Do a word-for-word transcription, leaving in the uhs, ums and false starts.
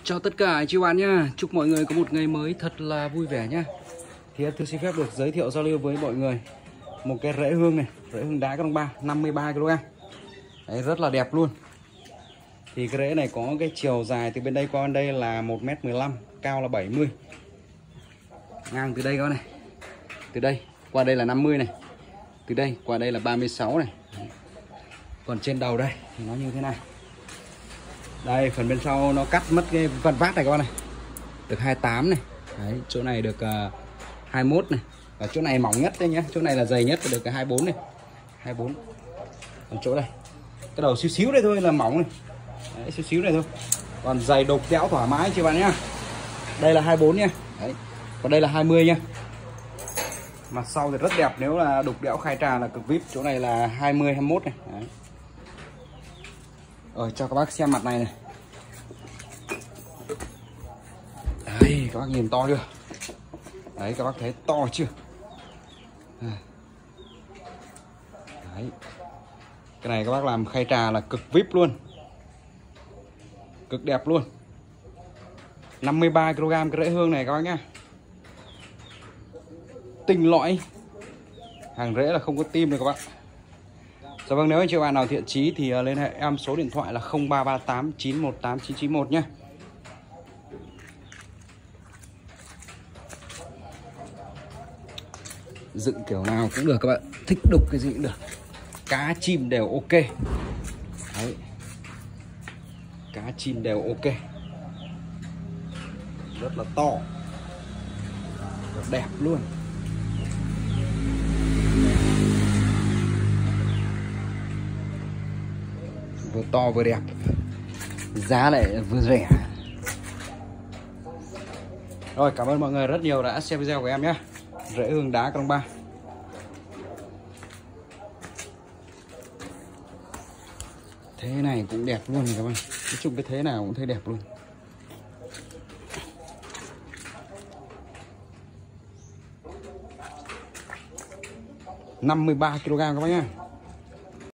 Chào tất cả anh chị bạn nhá. Chúc mọi người có một ngày mới thật là vui vẻ nhá. Thì tôi xin phép được giới thiệu giao lưu với mọi người một cái rễ hương này, rễ hương đá Crong Ba năm mươi ba ki lô gam. Đấy, rất là đẹp luôn. Thì cái rễ này có cái chiều dài từ bên đây qua bên đây là một mét mười lăm, cao là bảy mươi. Ngang từ đây các bạn này. Từ đây qua đây là năm mươi này. Từ đây qua đây là ba mươi sáu này. Còn trên đầu đây thì nó như thế này. Đây, phần bên sau nó cắt mất cái phần vát này các bạn này. Được hai mươi tám này. Đấy, chỗ này được uh, hai mươi mốt này. Và chỗ này mỏng nhất đấy nhé. Chỗ này là dày nhất, được cái hai mươi bốn này. hai mươi bốn. Còn chỗ đây, cái đầu xíu xíu đây thôi là mỏng này. Đấy, xíu xíu này thôi. Còn dày đục đẽo thoải mái chị bạn nhá. Đây là hai mươi bốn nha. Đấy. Còn đây là hai mươi nha. Mặt sau thì rất đẹp, nếu là đục đẽo khai trà là cực vip. Chỗ này là hai mươi, hai mươi mốt này. Đấy. Rồi cho các bác xem mặt này này. Đấy, các bác nhìn to chưa? Đấy, các bác thấy to chưa? Đấy. Cái này các bác làm khay trà là cực vip luôn. Cực đẹp luôn. năm mươi ba ki lô gam cái rễ hương này các bác nhá. Tinh lõi. Hàng rễ là không có tim rồi các bạn. Dạ vâng, nếu anh chị bạn nào thiện chí thì liên hệ em số điện thoại là không ba ba tám chín một tám chín chín một nhé. Dựng kiểu nào cũng được các bạn, thích đục cái gì cũng được. Cá chim đều ok. Đấy. Cá chim đều ok. Rất là to. Rất đẹp luôn. Vừa to vừa đẹp, giá lại vừa rẻ. Rồi, cảm ơn mọi người rất nhiều đã xem video của em nhé. Rễ hương đá Crong Ba. Thế này cũng đẹp luôn các bạn. Nói chung cái thế nào cũng thấy đẹp luôn. năm mươi ba ki lô gam các bác nhá.